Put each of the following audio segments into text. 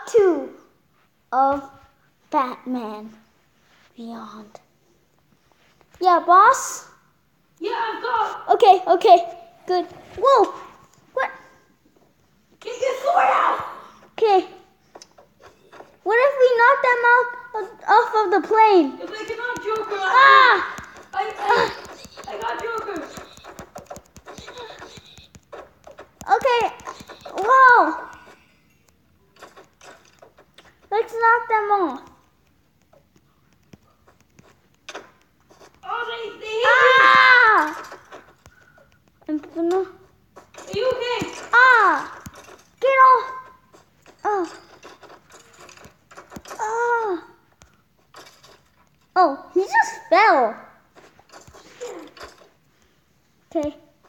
2 of Batman Beyond. Yeah, boss? Yeah, I've got. Okay, good. Whoa! What? Get your sword out! Okay. What if we knock them off of the plane? If they cannot Joker, I got Joker. Okay. Whoa! Let's knock them off. Oh, they hit me. I'm gonna. Are you okay? Get off! Oh, he just fell. Okay.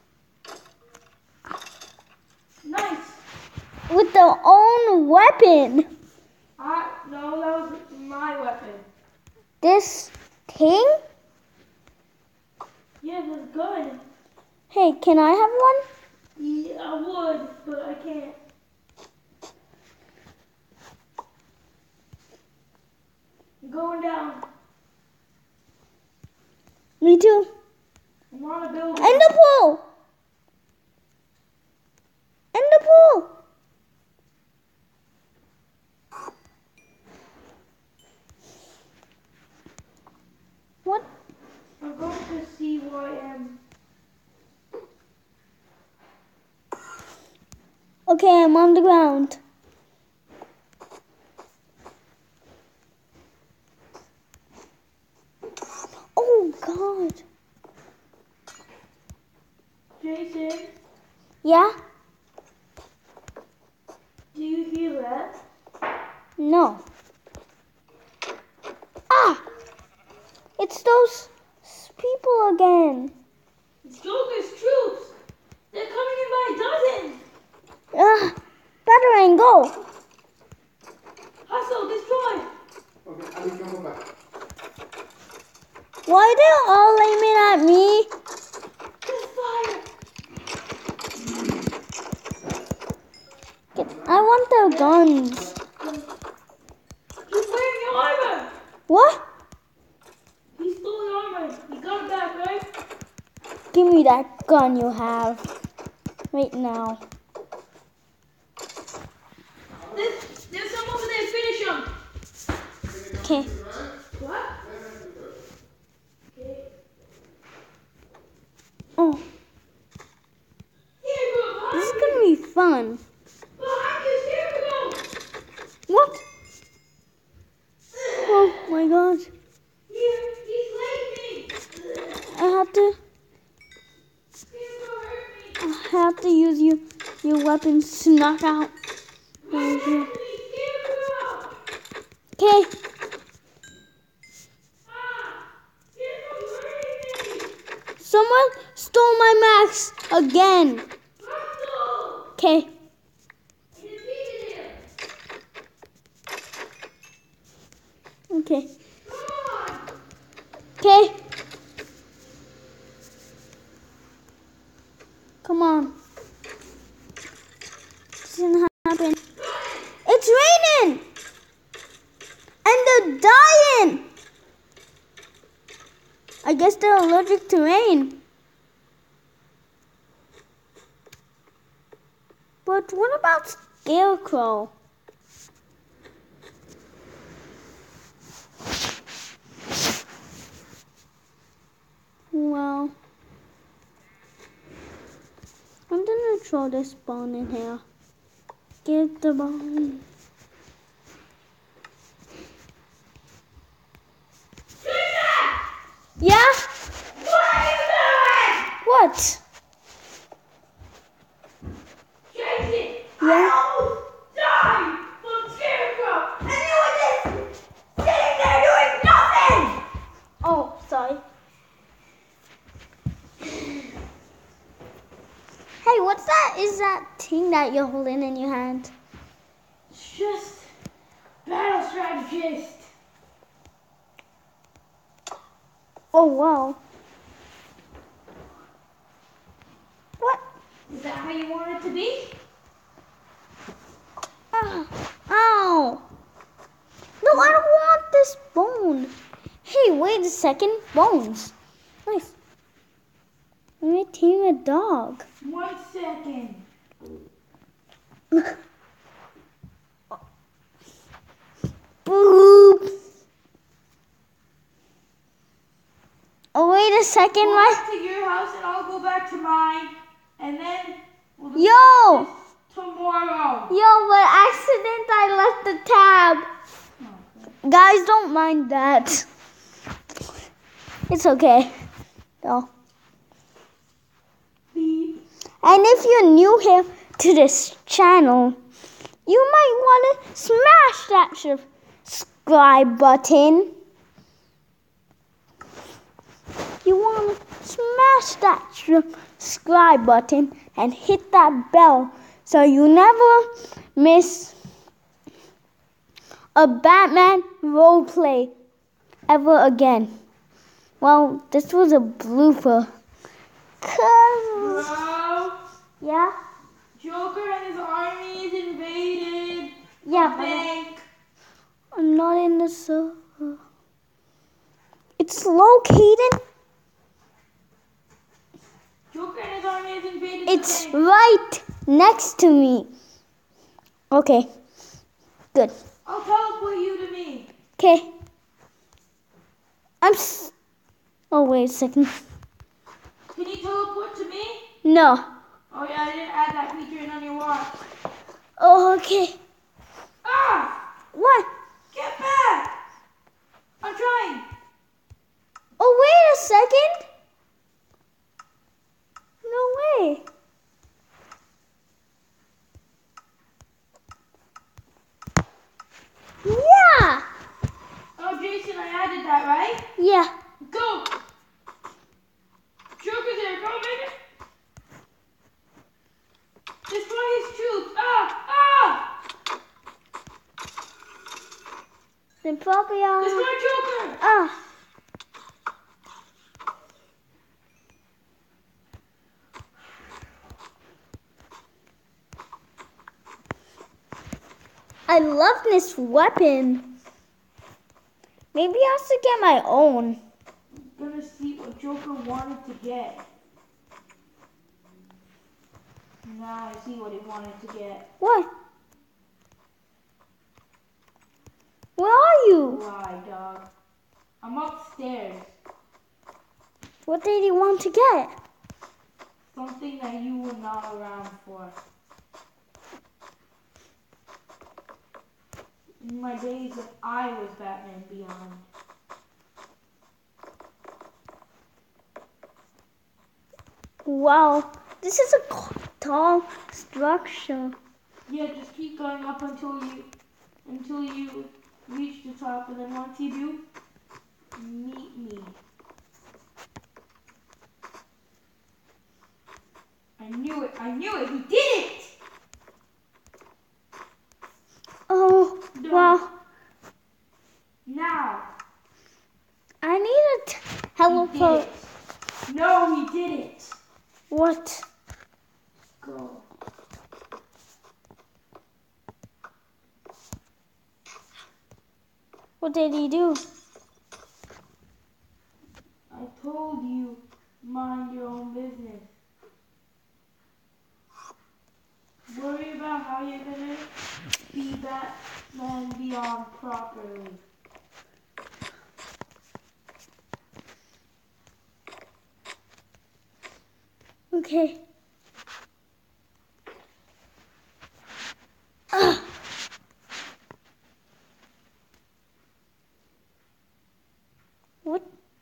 Nice. With their own weapon. No, that was my weapon. This thing? Yeah, that's good. Hey, can I have one? Yeah, I would, but I can't. I'm going down. Me too. I'm on a building. In the pool! In the pool! What? I'm going to see where I am. Okay, I'm on the ground. Oh, God. Jason, Yeah? do you hear that? No. It's those people again. It's Joker's troops. They're coming in by dozens. Batarang, go. Hustle, destroy. Okay, I will come back. Why are they all aiming at me? Just fire. I want their guns. He's wearing your armor. What? He stole your armor. You got it back, right? Give me that gun you have. Right now. There's some over there. Finish him. Okay. What? Okay. Oh, Here you go, this is behind gonna be fun. Behind you, here you go. What? Oh my God. Here, he's leaving. I have to use your weapons to knock out. Okay. Someone stole my max again. Okay. Okay. Okay. Come on. This didn't happen. It's raining! And they're dying! I guess they're allergic to rain. But what about Scarecrow? Well, I'm gonna throw this bone in here. Get the bone. Yeah? What are you doing? What? Jason, Yeah? I almost died from Scarecrow, and you were just sitting there doing nothing. Oh, sorry. Hey, what's that? Is that thing that you're holding in your hand? It's just battle strategist. Oh, wow. What? Is that how you want it to be? Ow. wait a second. Bones. Nice. I'm gonna tame a dog. 1 second. Boop. Oh, wait a second. Go My back to your house and I'll go back to mine. And then we'll discuss Yo! this tomorrow. Yo, by accident I left the tab. Okay. Guys, don't mind that. It's okay. Yo. Beep. And if you're new here to this channel, you might want to smash that subscribe button. You want to smash that subscribe button and hit that bell so you never miss a Batman roleplay ever again. Well, this was a blooper. 'Cause- Bro, yeah? Joker and his army is invaded. Yeah, but Bank. I'm not in the server. It's located. Joker and his army is invaded. It's the bank. right next to me. Okay. Good. I'll teleport you to me. Okay. Oh, wait a second. Can you teleport to me? No. Oh yeah, I didn't add that feature in on your watch. Oh, okay. Ah! What? Get back! I'm trying. Oh, wait a second. No way. Yeah. Oh, Jason, I added that, right? Yeah. Go! Joker's there, go, baby! Destroy his troops! Ah! Ah! Then probably Destroy Joker! Ah. I love this weapon. Maybe I should get my own. I'm gonna see what Joker wanted to get. Now I see what he wanted to get. What? Where are you? Why, dog? I'm upstairs. What did he want to get? Something that you were not around for. In my days when I was Batman Beyond. Wow, this is a tall structure. Yeah, just keep going up until you reach the top, and then once you do, meet me. I knew it, he did it! Oh, No. wow. Now, I need a he did teleport. it. No, he didn't. What? Go. What did he do? I told you, mind your own business. Worry about how you're gonna be Batman Beyond properly. Okay. Ugh. What?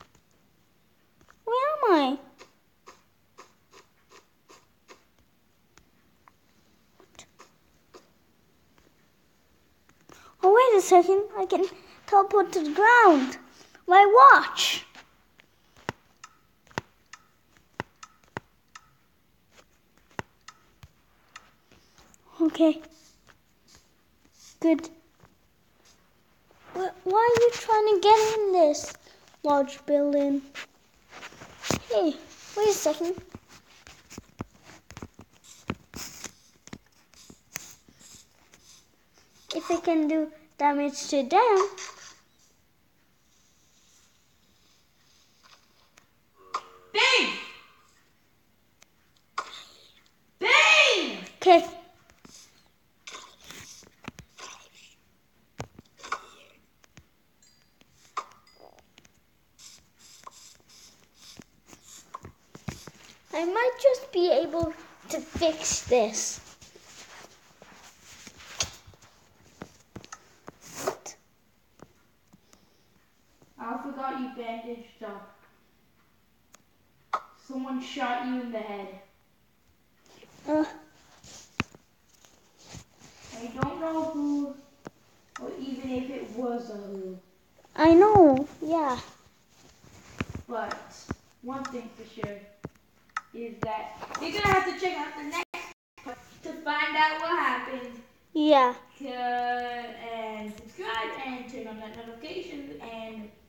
Where am I? Oh, wait a second. I can teleport to the ground. My watch. Okay. Good. Why are you trying to get in this large building? Hey, wait a second. If I can do damage to them. I might just be able to fix this. I forgot you bandaged up. Someone shot you in the head. Uh, I don't know who, or even if it was a who. I know, yeah. But one thing for sure is that you're gonna have to check out the next part to find out what happened. Yeah. And subscribe and turn on that notification and